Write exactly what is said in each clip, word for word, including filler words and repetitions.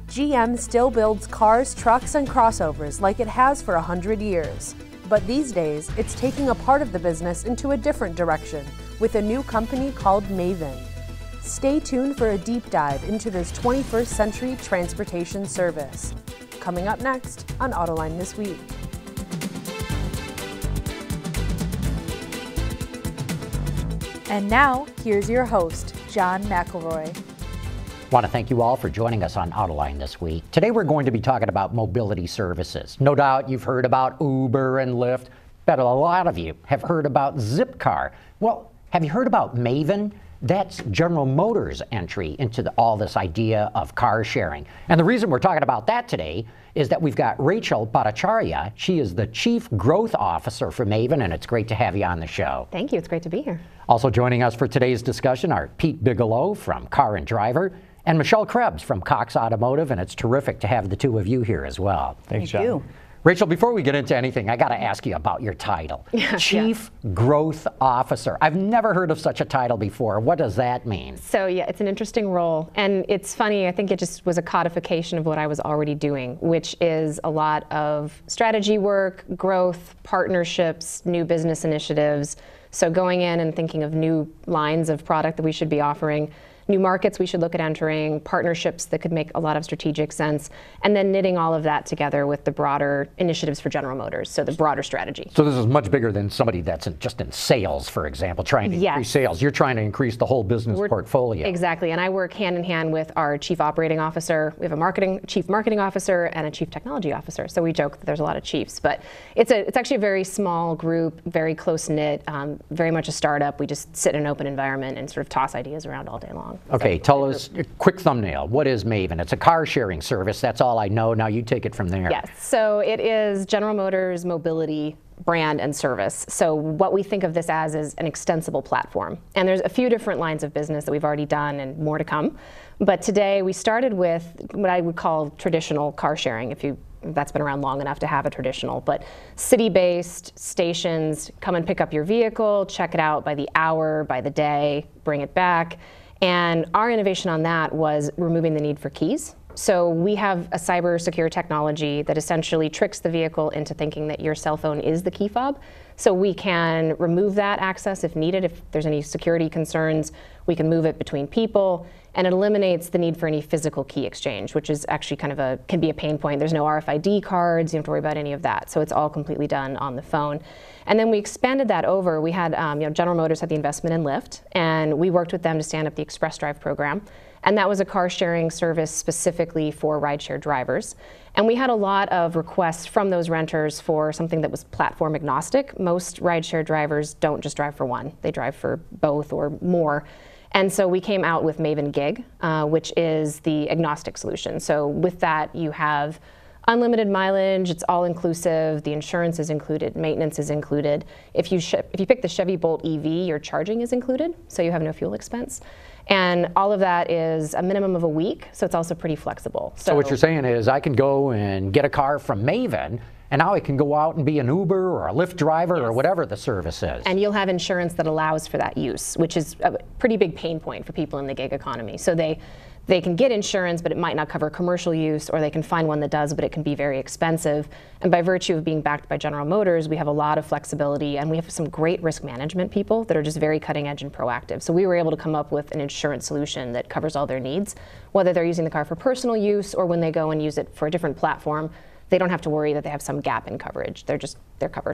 G M still builds cars, trucks, and crossovers like it has for a hundred years. But these days, it's taking a part of the business into a different direction with a new company called Maven. Stay tuned for a deep dive into this twenty-first century transportation service. Coming up next on Autoline This Week. And now, here's your host, John McElroy. I want to thank you all for joining us on Autoline this week. Today we're going to be talking about mobility services. No doubt you've heard about Uber and Lyft, but a lot of you have heard about Zipcar. Well, have you heard about Maven? That's General Motors' entry into the, all this idea of car sharing. And the reason we're talking about that today is that we've got Rachel Bhattacharya. She is the Chief Growth Officer for Maven, and it's great to have you on the show. Thank you. It's great to be here. Also joining us for today's discussion are Pete Bigelow from Car and Driver and Michelle Krebs from Cox Automotive, and it's terrific to have the two of you here as well. Thanks, Thank John. you. Rachel, before we get into anything, I got to ask you about your title, Yeah, Chief yeah. Growth Officer. I've never heard of such a title before. What does that mean? So yeah, it's an interesting role. And it's funny, I think it just was a codification of what I was already doing, which is a lot of strategy work, growth, partnerships, new business initiatives. So going in and thinking of new lines of product that we should be offering, new markets we should look at entering, partnerships that could make a lot of strategic sense, and then knitting all of that together with the broader initiatives for General Motors, so the broader strategy. So this is much bigger than somebody that's in, just in sales, for example, trying to Yes. increase sales. You're trying to increase the whole business We're, portfolio. Exactly, and I work hand in hand with our Chief Operating Officer. We have a marketing Chief Marketing Officer and a Chief Technology Officer, so we joke that there's a lot of chiefs, but it's, a, it's actually a very small group, very close-knit, um, very much a startup. We just sit in an open environment and sort of toss ideas around all day long. Okay, So, tell us, a quick thumbnail. What is Maven? It's a car sharing service. That's all I know. Now you take it from there. Yes, so it is General Motors mobility brand and service. So what we think of this as is an extensible platform. And there's a few different lines of business that we've already done and more to come. But today we started with what I would call traditional car sharing, if you that's been around long enough to have a traditional, but city-based stations, come and pick up your vehicle, check it out by the hour, by the day, bring it back. And our innovation on that was removing the need for keys. So we have a cyber secure technology that essentially tricks the vehicle into thinking that your cell phone is the key fob. So we can remove that access if needed. If there's any security concerns, we can move it between people, and it eliminates the need for any physical key exchange, which is actually kind of a, can be a pain point. There's no R F I D cards, you don't have to worry about any of that. So it's all completely done on the phone. And then we expanded that over. We had, um, you know, General Motors had the investment in Lyft, and we worked with them to stand up the Express Drive program. And that was a car sharing service specifically for rideshare drivers. And we had a lot of requests from those renters for something that was platform agnostic. Most rideshare drivers don't just drive for one, they drive for both or more. And so we came out with Maven Gig, uh, which is the agnostic solution. So with that, you have unlimited mileage, it's all inclusive, the insurance is included, maintenance is included. If you, if you pick the Chevy Bolt E V, your charging is included, so you have no fuel expense. And all of that is a minimum of a week, so it's also pretty flexible. So, so what you're saying is I can go and get a car from Maven, and now I can go out and be an Uber or a Lyft driver yes. or whatever the service is. And you'll have insurance that allows for that use, which is a pretty big pain point for people in the gig economy. So they, they can get insurance, but it might not cover commercial use, or they can find one that does, but it can be very expensive. And by virtue of being backed by General Motors, we have a lot of flexibility, and we have some great risk management people that are just very cutting edge and proactive. So we were able to come up with an insurance solution that covers all their needs, whether they're using the car for personal use or when they go and use it for a different platform. They don't have to worry that they have some gap in coverage. They're just, they're covered.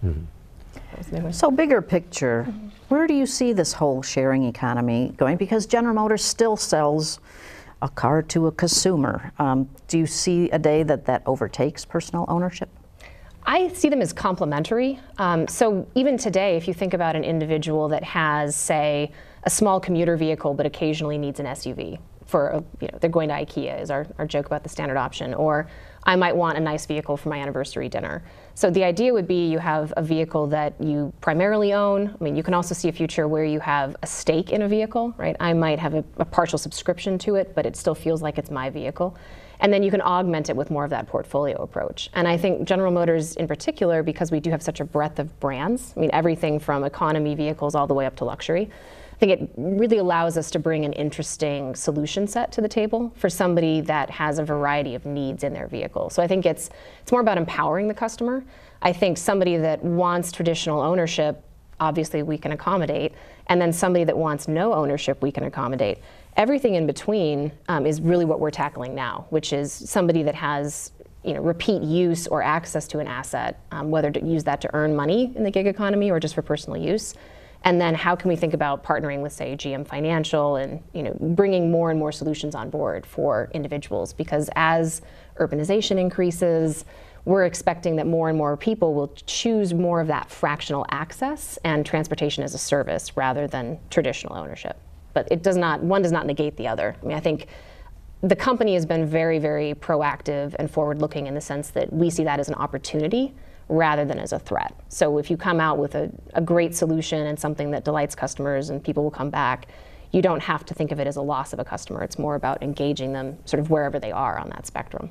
Mm-hmm. So bigger picture, mm-hmm. where do you see this whole sharing economy going? Because General Motors still sells a car to a consumer. Um, do you see a day that that overtakes personal ownership? I see them as complementary. Um, so even today, if you think about an individual that has, say, a small commuter vehicle but occasionally needs an S U V, for, a, you know, they're going to IKEA is our, our joke about the standard option, or I might want a nice vehicle for my anniversary dinner. So the idea would be you have a vehicle that you primarily own. I mean, you can also see a future where you have a stake in a vehicle, right? I might have a, a partial subscription to it, but it still feels like it's my vehicle. And then you can augment it with more of that portfolio approach. And I think General Motors in particular, because we do have such a breadth of brands, I mean, everything from economy vehicles all the way up to luxury, I think it really allows us to bring an interesting solution set to the table for somebody that has a variety of needs in their vehicle. So I think it's it's more about empowering the customer. I think somebody that wants traditional ownership, obviously we can accommodate, and then somebody that wants no ownership, we can accommodate. Everything in between um, is really what we're tackling now, which is somebody that has you know, repeat use or access to an asset, um, whether to use that to earn money in the gig economy or just for personal use. And then how can we think about partnering with, say, G M Financial and you know, bringing more and more solutions on board for individuals? Because as urbanization increases, we're expecting that more and more people will choose more of that fractional access and transportation as a service rather than traditional ownership. But it does not, one does not negate the other. I mean, I think the company has been very, very proactive and forward-looking in the sense that we see that as an opportunity rather than as a threat. So if you come out with a, a great solution and something that delights customers and people will come back, you don't have to think of it as a loss of a customer. It's more about engaging them sort of wherever they are on that spectrum.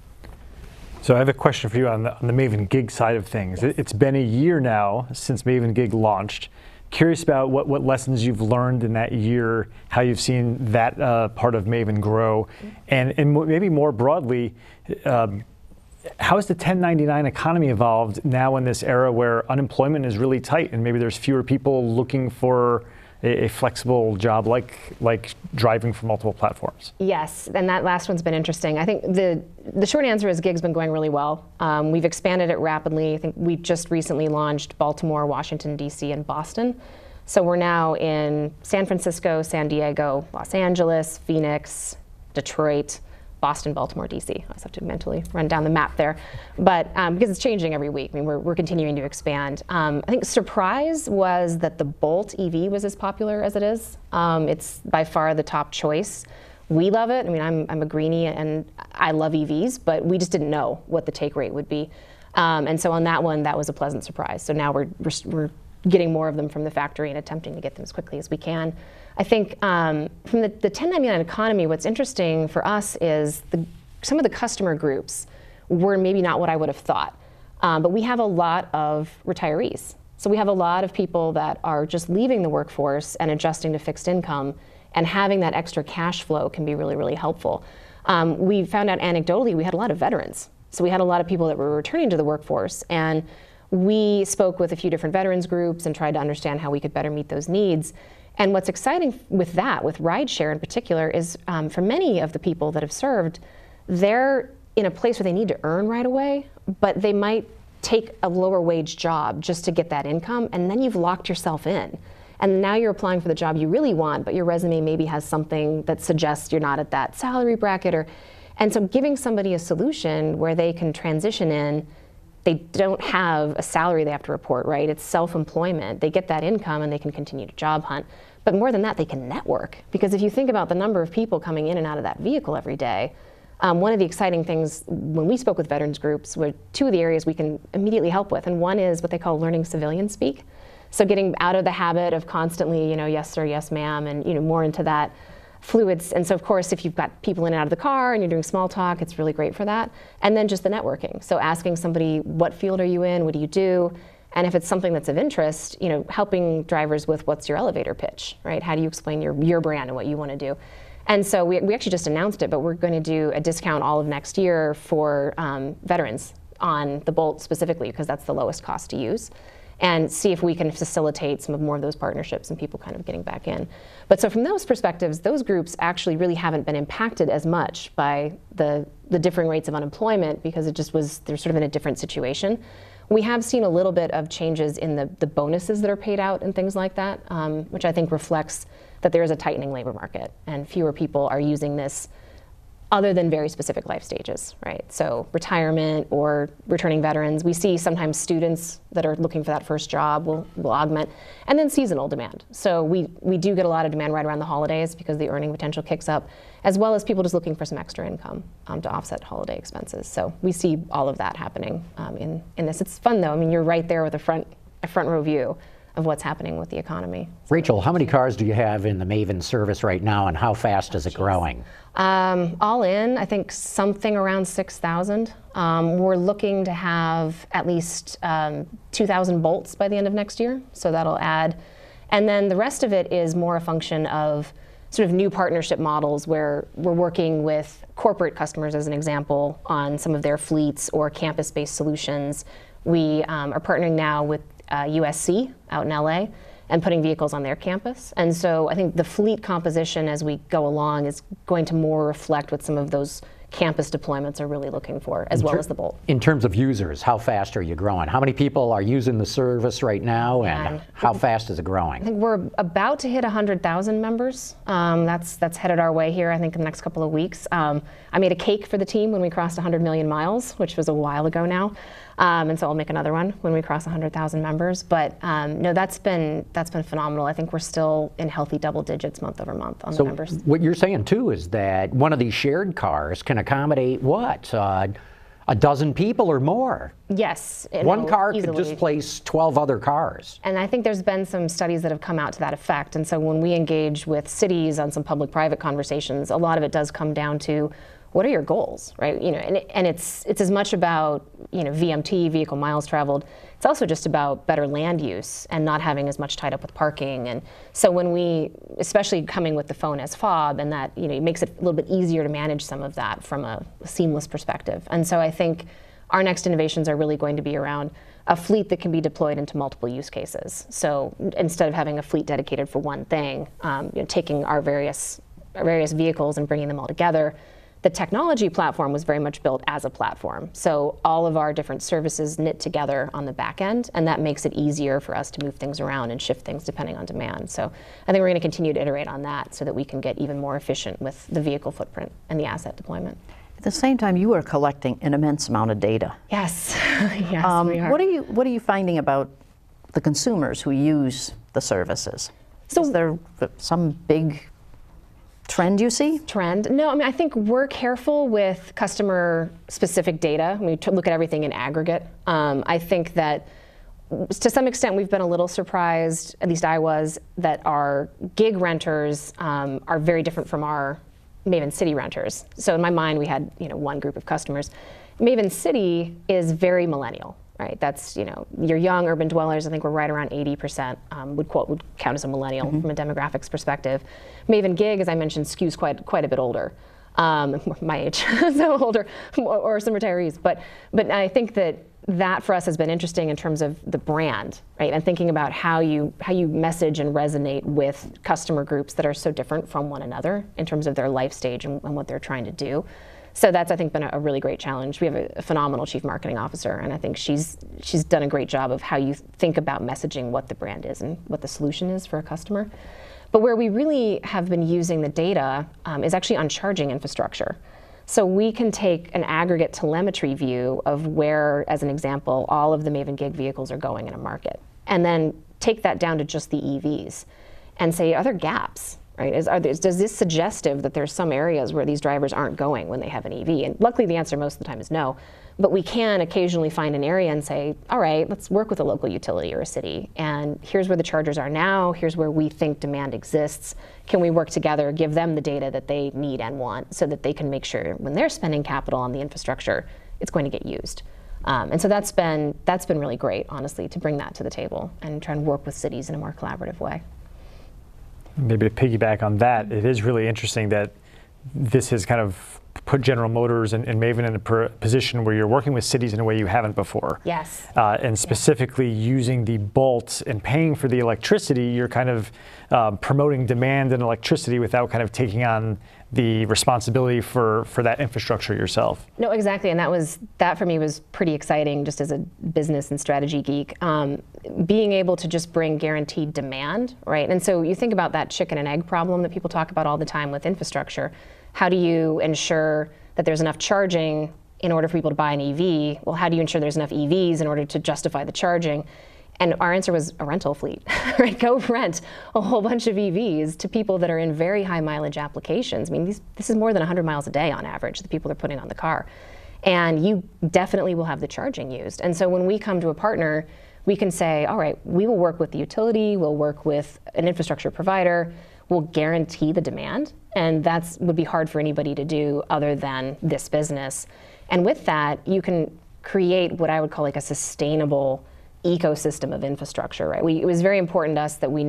So I have a question for you on the, on the Maven Gig side of things. Yes. It's been a year now since Maven Gig launched. Curious about what, what lessons you've learned in that year, how you've seen that uh, part of Maven grow, and, and maybe more broadly, um, how has the ten ninety-nine economy evolved now in this era where unemployment is really tight and maybe there's fewer people looking for a, a flexible job like like driving for multiple platforms? Yes, and that last one's been interesting. I think the the short answer is Gig's been going really well. Um, we've expanded it rapidly. I think we just recently launched Baltimore, Washington, D C, and Boston. So we're now in San Francisco, San Diego, Los Angeles, Phoenix, Detroit, Boston, Baltimore, D C. I just have to mentally run down the map there. But um, because it's changing every week, I mean, we're, we're continuing to expand. Um, I think surprise was that the Bolt E V was as popular as it is. Um, it's by far the top choice. We love it. I mean, I'm, I'm a greenie and I love E Vs, but we just didn't know what the take rate would be. Um, and so on that one, that was a pleasant surprise. So now we're, we're, we're getting more of them from the factory and attempting to get them as quickly as we can. I think um, from the, the ten ninety-nine economy, what's interesting for us is the, some of the customer groups were maybe not what I would have thought. Um, but we have a lot of retirees. So we have a lot of people that are just leaving the workforce and adjusting to fixed income, and having that extra cash flow can be really, really helpful. Um, we found out anecdotally we had a lot of veterans. So we had a lot of people that were returning to the workforce, and we spoke with a few different veterans groups and tried to understand how we could better meet those needs. And what's exciting with that, with rideshare in particular, is um, for many of the people that have served, they're in a place where they need to earn right away, but they might take a lower wage job just to get that income, and then you've locked yourself in. And now you're applying for the job you really want, but your resume maybe has something that suggests you're not at that salary bracket. Or, and so giving somebody a solution where they can transition in, they don't have a salary they have to report, right? It's self-employment. They get that income and they can continue to job hunt. But more than that, they can network. Because if you think about the number of people coming in and out of that vehicle every day, um, one of the exciting things when we spoke with veterans groups were two of the areas we can immediately help with. And one is what they call learning civilian speak. So getting out of the habit of constantly, you know, yes sir, yes ma'am, and you know, more into that fluids. And so of course, if you've got people in and out of the car and you're doing small talk, it's really great for that. And then just the networking. So asking somebody, what field are you in? What do you do? And if it's something that's of interest, you know, helping drivers with what's your elevator pitch, right? How do you explain your, your brand and what you want to do? And so we, we actually just announced it, but we're going to do a discount all of next year for um, veterans on the Bolt specifically, because that's the lowest cost to use, and see if we can facilitate some of more of those partnerships and people kind of getting back in. But so from those perspectives, those groups actually really haven't been impacted as much by the, the differing rates of unemployment, because it just was, they're sort of in a different situation. We have seen a little bit of changes in the, the bonuses that are paid out and things like that, um, which I think reflects that there is a tightening labor market and fewer people are using this other than very specific life stages, right? So retirement or returning veterans. We see sometimes students that are looking for that first job will, will augment, and then seasonal demand. So we, we do get a lot of demand right around the holidays because the earning potential kicks up, as well as people just looking for some extra income um, to offset holiday expenses. So we see all of that happening um, in, in this. It's fun though. I mean, you're right there with a front, a front row view of what's happening with the economy. Rachel, how many cars do you have in the Maven service right now, and how fast is it growing? Um, all in, I think something around six thousand. Um, we're looking to have at least um, two thousand Bolts by the end of next year, so that'll add. And then the rest of it is more a function of sort of new partnership models where we're working with corporate customers, as an example, on some of their fleets or campus-based solutions. We um, are partnering now with uh, U S C out in L A and putting vehicles on their campus. And so I think the fleet composition as we go along is going to more reflect what some of those campus deployments are really looking for, as well as the Bolt. In terms of users, how fast are you growing? How many people are using the service right now, and And how fast is it growing? I think we're about to hit one hundred thousand members. Um, that's that's headed our way here, I think, in the next couple of weeks. Um, I made a cake for the team when we crossed one hundred million miles, which was a while ago now. Um, and so I'll make another one when we cross one hundred thousand members. But um, no, that's been that's been phenomenal. I think we're still in healthy double digits month over month on So the members. what you're saying too is that one of these shared cars can accommodate what? Uh, a dozen people or more? Yes. it One will car easily. could displace twelve other cars. And I think there's been some studies that have come out to that effect. And so when we engage with cities on some public-private conversations, a lot of it does come down to what are your goals, right? You know, and, it, and it's it's as much about, you know, V M T, vehicle miles traveled. It's also just about better land use and not having as much tied up with parking. And so when we, especially coming with the phone as fob, and that, you know, it makes it a little bit easier to manage some of that from a seamless perspective. And so I think our next innovations are really going to be around a fleet that can be deployed into multiple use cases. So instead of having a fleet dedicated for one thing, um, you know, taking our various our various vehicles and bringing them all together. The technology platform was very much built as a platform. So all of our different services knit together on the back end, and that makes it easier for us to move things around and shift things depending on demand. So I think we're going to continue to iterate on that so that we can get even more efficient with the vehicle footprint and the asset deployment. At the same time, you are collecting an immense amount of data. Yes, yes, Um, we are. What are you What are you finding about the consumers who use the services? So- Is there some big trend you see? Trend? No, I mean, I think we're careful with customer-specific data. We t- look at everything in aggregate. Um, I think that to some extent we've been a little surprised, at least I was, that our gig renters um, are very different from our Maven City renters. So in my mind, we had, you know, one group of customers. Maven City is very millennial, right? That's, you know, your young urban dwellers. I think we're right around eighty percent um, would quote would count as a millennial mm-hmm. from a demographics perspective. Maven Gig, as I mentioned, skews quite quite a bit older, um, my age, so older, or some retirees. But but I think that that for us has been interesting in terms of the brand, right? And thinking about how you how you message and resonate with customer groups that are so different from one another in terms of their life stage and, and what they're trying to do. So that's, I think, been a, a really great challenge. We have a, a phenomenal chief marketing officer, and I think she's she's done a great job of how you think about messaging what the brand is and what the solution is for a customer. But where we really have been using the data um, is actually on charging infrastructure. So we can take an aggregate telemetry view of where, as an example, all of the Maven Gig vehicles are going in a market, and then take that down to just the E Vs and say, are there gaps? Right? Is, are there, does this suggestive that there's some areas where these drivers aren't going when they have an E V? And luckily the answer most of the time is no. But we can occasionally find an area and say, all right, let's work with a local utility or a city. And here's where the chargers are now. Here's where we think demand exists. Can we work together, give them the data that they need and want so that they can make sure when they're spending capital on the infrastructure, it's going to get used. Um, and so that's been, that's been really great, honestly, to bring that to the table and try and work with cities in a more collaborative way. Maybe to piggyback on that, it is really interesting that this has kind of put General Motors and, and Maven in a per position where you're working with cities in a way you haven't before. Yes. Uh, and specifically yes. using the Bolt and paying for the electricity, you're kind of uh, promoting demand and electricity without kind of taking on the responsibility for, for that infrastructure yourself. No, exactly, and that was that for me was pretty exciting just as a business and strategy geek. Um, being able to just bring guaranteed demand, right? And so you think about that chicken and egg problem that people talk about all the time with infrastructure. How do you ensure that there's enough charging in order for people to buy an E V? Well, how do you ensure there's enough E Vs in order to justify the charging? And our answer was a rental fleet, right? Go rent a whole bunch of E Vs to people that are in very high mileage applications. I mean, these, this is more than one hundred miles a day on average, the people are putting on the car. And you definitely will have the charging used. And so when we come to a partner, we can say, all right, we will work with the utility, we'll work with an infrastructure provider, we'll guarantee the demand. And that would be hard for anybody to do other than this business. And with that, you can create what I would call like a sustainable ecosystem of infrastructure, right? We, it was very important to us that we not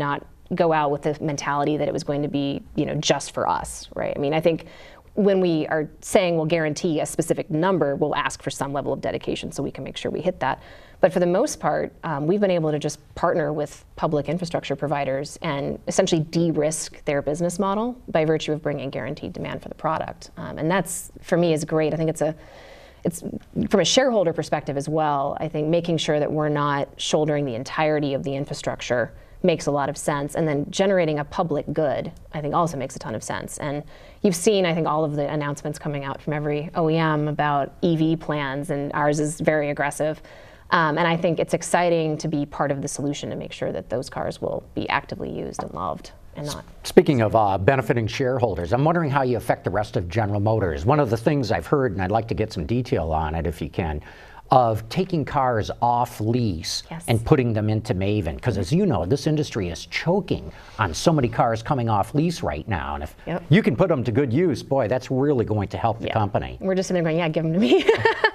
go out with the mentality that it was going to be, you know, just for us, right? I mean, I think when we are saying we'll guarantee a specific number, we'll ask for some level of dedication so we can make sure we hit that. But for the most part, um, we've been able to just partner with public infrastructure providers and essentially de-risk their business model by virtue of bringing guaranteed demand for the product. Um, and that's, for me, is great. I think it's a, it's from a shareholder perspective as well. I think making sure that we're not shouldering the entirety of the infrastructure makes a lot of sense. And then generating a public good, I think, also makes a ton of sense. And you've seen, I think, all of the announcements coming out from every O E M about E V plans, and ours is very aggressive. Um, and I think it's exciting to be part of the solution to make sure that those cars will be actively used and loved and not. Speaking of uh, benefiting shareholders, I'm wondering how you affect the rest of General Motors. One of the things I've heard, and I'd like to get some detail on it if you can, of taking cars off lease Yes. and putting them into Maven. Because as you know, this industry is choking on so many cars coming off lease right now. And if Yep. you can put them to good use, boy, that's really going to help the Yeah. company. We're just sitting there going, yeah, give them to me.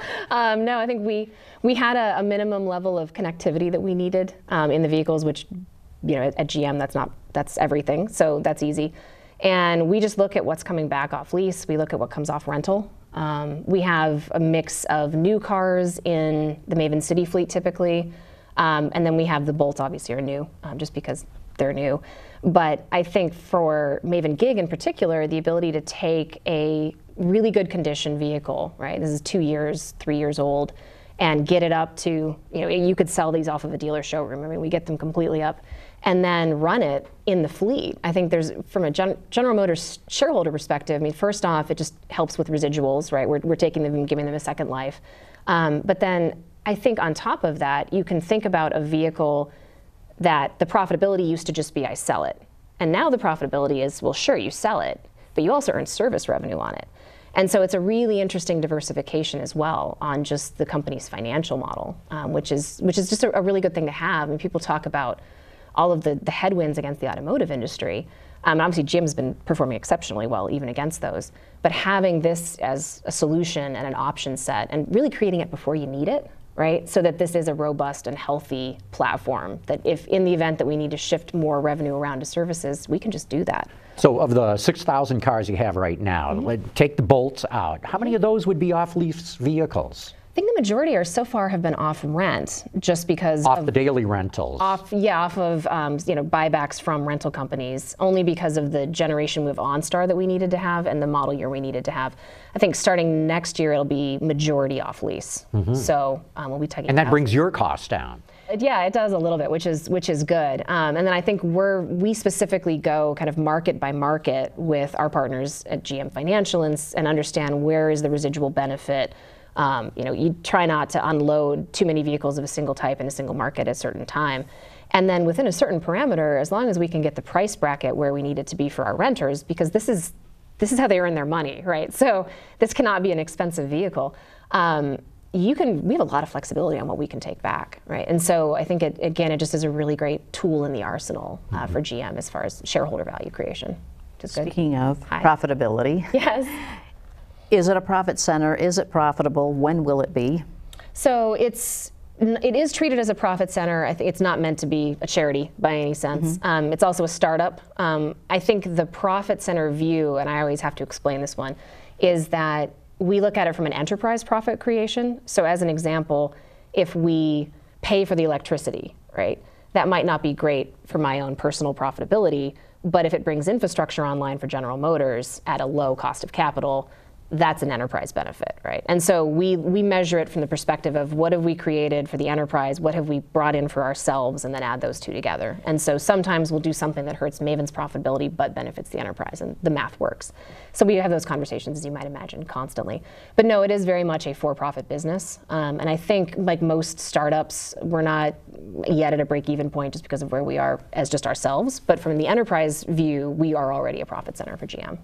um, no, I think we we had a, a minimum level of connectivity that we needed um, in the vehicles, which, you know, at, at G M, that's not that's everything. So that's easy. And we just look at what's coming back off lease. We look at what comes off rental. Um, we have a mix of new cars in the Maven City fleet typically, um, and then we have the Bolt, obviously, are new, um, just because they're new. But I think for Maven Gig in particular, the ability to take a really good condition vehicle, right? This is two years, three years old, and get it up to, you know, you could sell these off of a dealer showroom. I mean, we get them completely up, and then run it in the fleet. I think there's, from a Gen General Motors shareholder perspective, I mean, first off, it just helps with residuals, right? We're, we're taking them and giving them a second life. Um, but then I think on top of that, you can think about a vehicle that the profitability used to just be I sell it. And now the profitability is, well, sure, you sell it, but you also earn service revenue on it. And so it's a really interesting diversification as well on just the company's financial model, um, which is which is just a, a really good thing to have. And people talk about all of the, the headwinds against the automotive industry. Um, obviously, G M has been performing exceptionally well, even against those. But having this as a solution and an option set, and really creating it before you need it, right? So that this is a robust and healthy platform, that if in the event that we need to shift more revenue around to services, we can just do that. So of the six thousand cars you have right now, mm-hmm. take the Bolts out, how many of those would be off-lease vehicles? I think the majority are so far have been off rent, just because off of the daily rentals. Off, yeah, off of um, you know, buybacks from rental companies, only because of the generation move OnStar that we needed to have and the model year we needed to have. I think starting next year it'll be majority off lease. Mm-hmm. So um, we'll be taking. And that out. brings your costs down. Yeah, it does a little bit, which is which is good. Um, and then I think we're we specifically go kind of market by market with our partners at G M Financial and, and understand where is the residual benefit. Um, you know, you try not to unload too many vehicles of a single type in a single market at a certain time. And then within a certain parameter, as long as we can get the price bracket where we need it to be for our renters, because this is this is how they earn their money, right? So this cannot be an expensive vehicle. Um, you can, we have a lot of flexibility on what we can take back, right? And so I think, it, again, it just is a really great tool in the arsenal uh, for G M as far as shareholder value creation. Which is good. Speaking of Hi. profitability. Yes. Is it a profit center? Is it profitable? When will it be? So it's it is treated as a profit center. I think it's not meant to be a charity by any sense. Mm-hmm. um, it's also a startup. Um, I think the profit center view, and I always have to explain this one, is that we look at it from an enterprise profit creation. So as an example, if we pay for the electricity, right, that might not be great for my own personal profitability, but if it brings infrastructure online for General Motors at a low cost of capital, that's an enterprise benefit, right? And so we we measure it from the perspective of what have we created for the enterprise, what have we brought in for ourselves, and then add those two together. And so sometimes we'll do something that hurts Maven's profitability but benefits the enterprise, and the math works. So we have those conversations, as you might imagine, constantly. But no, it is very much a for-profit business. Um, and I think, like most startups, we're not yet at a break-even point just because of where we are as just ourselves. But from the enterprise view, we are already a profit center for G M.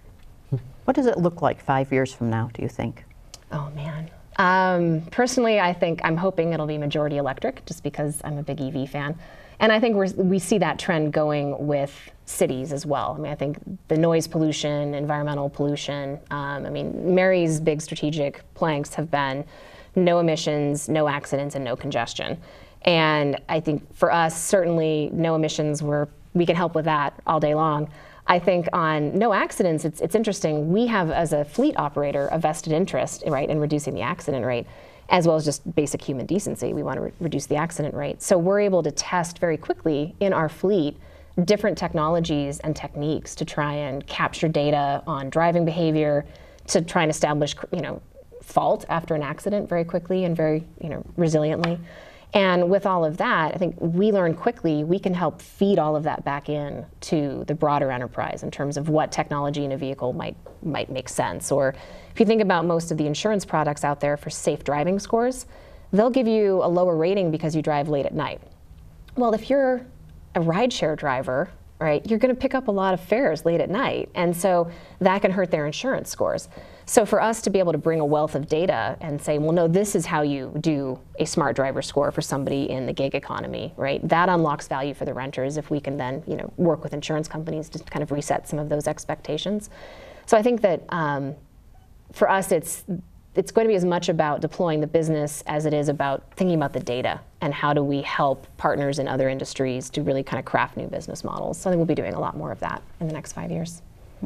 What does it look like five years from now, do you think? Oh, man. Um, personally, I think I'm hoping it'll be majority electric, just because I'm a big E V fan. And I think we're, we see that trend going with cities as well. I mean, I think the noise pollution, environmental pollution, um, I mean, Mary's big strategic planks have been no emissions, no accidents, and no congestion. And I think for us, certainly no emissions, we're we can help with that all day long. I think on no accidents, it's, it's interesting. We have, as a fleet operator, a vested interest, right, in reducing the accident rate, as well as just basic human decency. We want to re reduce the accident rate. So we're able to test very quickly in our fleet different technologies and techniques to try and capture data on driving behavior, to try and establish, you know, fault after an accident very quickly and very, you know, resiliently. And with all of that, I think we learn quickly we can help feed all of that back in to the broader enterprise in terms of what technology in a vehicle might might make sense. Or if you think about most of the insurance products out there for safe driving scores, they'll give you a lower rating because you drive late at night. Well, if you're a rideshare driver, right, you're going to pick up a lot of fares late at night, and so that can hurt their insurance scores. So for us to be able to bring a wealth of data and say, well, no, this is how you do a smart driver score for somebody in the gig economy, right? That unlocks value for the renters if we can then, you know, work with insurance companies to kind of reset some of those expectations. So I think that um, for us, it's it's going to be as much about deploying the business as it is about thinking about the data and how do we help partners in other industries to really kind of craft new business models. So I think we'll be doing a lot more of that in the next five years.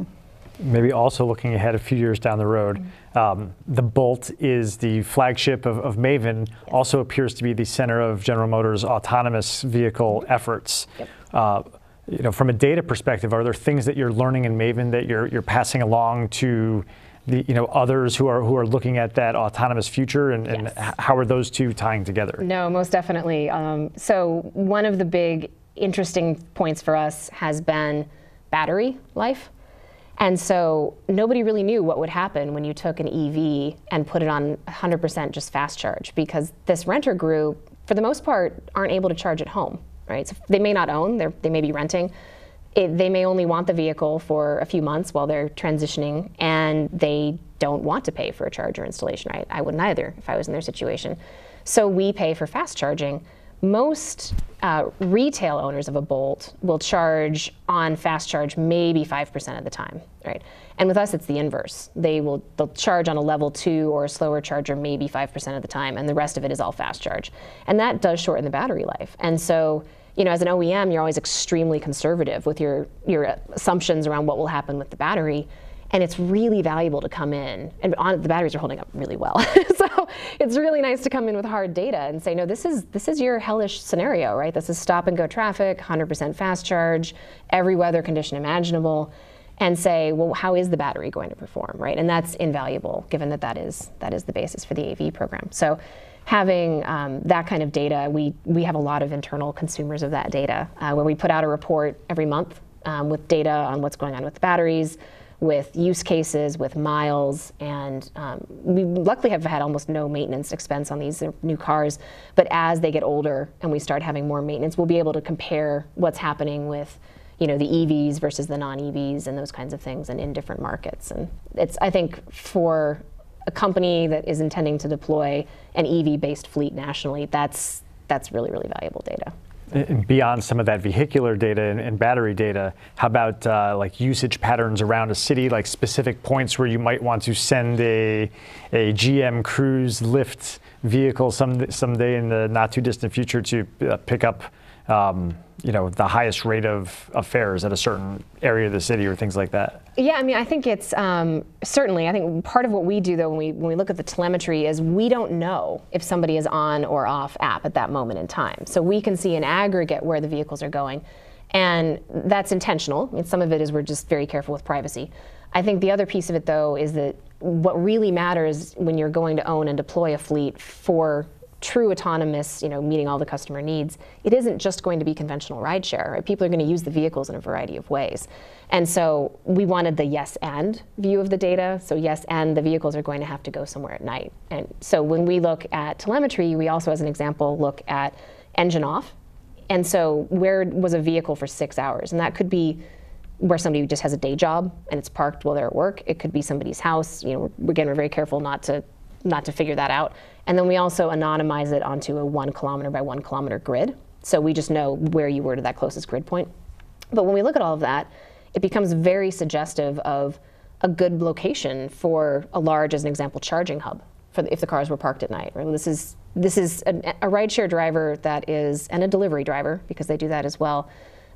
Maybe also looking ahead a few years down the road, mm-hmm. um, the Bolt is the flagship of, of Maven, yes. also appears to be the center of General Motors' autonomous vehicle efforts. Yep. Uh, you know, from a data perspective, are there things that you're learning in Maven that you're you're passing along to the you know others who are who are looking at that autonomous future, and, and yes. how are those two tying together? No, most definitely. Um, so one of the big interesting points for us has been battery life. And so nobody really knew what would happen when you took an E V and put it on one hundred percent just fast charge, because this renter group, for the most part, aren't able to charge at home, right? So they may not own, they're, they may be renting. It, they may only want the vehicle for a few months while they're transitioning, and they don't want to pay for a charger installation, right? I wouldn't either if I was in their situation. So we pay for fast charging. Most uh, retail owners of a Bolt will charge on fast charge maybe five percent of the time, right? And with us, it's the inverse. They will they'll charge on a level two or a slower charger maybe five percent of the time, and the rest of it is all fast charge. And that does shorten the battery life. And so, you know, as an O E M, you're always extremely conservative with your, your assumptions around what will happen with the battery. And it's really valuable to come in, and on, the batteries are holding up really well. So it's really nice to come in with hard data and say, no, this is this is your hellish scenario, right? This is stop and go traffic, one hundred percent fast charge, every weather condition imaginable, and say, well, how is the battery going to perform, right? And that's invaluable, given that that is that is the basis for the A V program. So having um, that kind of data, we we have a lot of internal consumers of that data, uh, where we put out a report every month um, with data on what's going on with the batteries, with use cases, with miles, and um, we luckily have had almost no maintenance expense on these new cars. But as they get older and we start having more maintenance, we'll be able to compare what's happening with, you know, the E Vs versus the non-E Vs and those kinds of things, and in different markets. And it's, I think, for a company that is intending to deploy an E V-based fleet nationally, that's that's really, really valuable data. And beyond some of that vehicular data and, and battery data, how about uh, like usage patterns around a city, like specific points where you might want to send a, a G M Cruise Lyft vehicle some someday in the not too distant future to uh, pick up um, you know, the highest rate of, of fares at a certain area of the city, or things like that? Yeah, I mean, I think it's um, certainly, I think part of what we do though when we, when we look at the telemetry is we don't know if somebody is on or off app at that moment in time. So we can see in aggregate where the vehicles are going, and that's intentional. I mean, some of it is we're just very careful with privacy. I think the other piece of it though is that what really matters when you're going to own and deploy a fleet for true autonomous, you know, meeting all the customer needs, it isn't just going to be conventional rideshare, right? People are going to use the vehicles in a variety of ways. And so we wanted the yes and view of the data. So yes, and the vehicles are going to have to go somewhere at night. And so when we look at telemetry, we also, as an example, look at engine off. And so where was a vehicle for six hours? And that could be where somebody just has a day job and it's parked while they're at work. It could be somebody's house. You know, we're, again, we're very careful not to not to figure that out. And then we also anonymize it onto a one kilometer by one kilometer grid. So we just know where you were to that closest grid point. But when we look at all of that, it becomes very suggestive of a good location for a large, as an example, charging hub for the, if the cars were parked at night. Right? This is, this is a, a rideshare driver that is, and a delivery driver, because they do that as well,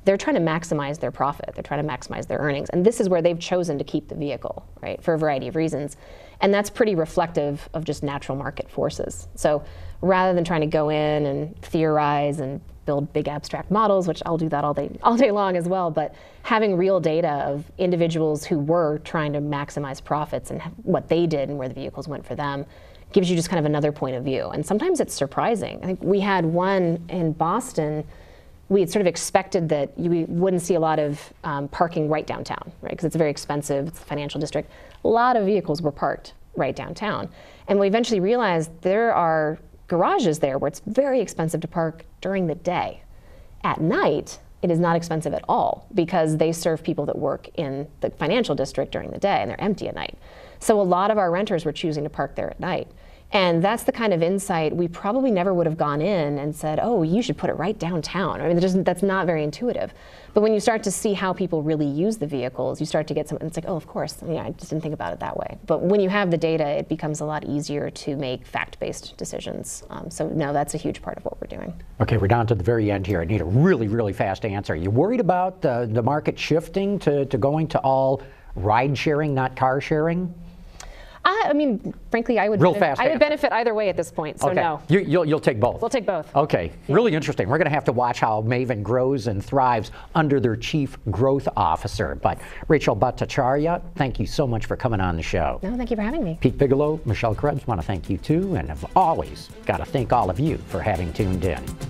they're trying to maximize their profit. They're trying to maximize their earnings. And this is where they've chosen to keep the vehicle, right, for a variety of reasons. And that's pretty reflective of just natural market forces. So rather than trying to go in and theorize and build big abstract models, which I'll do that all day, all day long as well, but having real data of individuals who were trying to maximize profits and what they did and where the vehicles went for them gives you just kind of another point of view. And sometimes it's surprising. I think we had one in Boston. We had sort of expected that you wouldn't see a lot of um, parking right downtown, right? Because it's very expensive, it's a financial district. A lot of vehicles were parked right downtown. And we eventually realized there are garages there where it's very expensive to park during the day. At night, it is not expensive at all because they serve people that work in the financial district during the day and they're empty at night. So a lot of our renters were choosing to park there at night. And that's the kind of insight we probably never would have gone in and said, oh, you should put it right downtown. I mean, just, that's not very intuitive. But when you start to see how people really use the vehicles, you start to get some, it's like, oh, of course, yeah, I just didn't think about it that way. But when you have the data, it becomes a lot easier to make fact-based decisions. Um, so no, that's a huge part of what we're doing. Okay, we're down to the very end here. I need a really, really fast answer. You worried about uh, the market shifting to, to going to all ride sharing, not car sharing? I, I mean, frankly, I would, Real benefit, fast I would answer. benefit either way at this point, so okay. no. You, you'll, you'll take both? We'll take both. Okay, yeah. Really interesting. We're going to have to watch how Maven grows and thrives under their chief growth officer. But Rachel Bhattacharya, thank you so much for coming on the show. No, thank you for having me. Pete Bigelow, Michelle Krebs, want to thank you too, and have always got to thank all of you for having tuned in.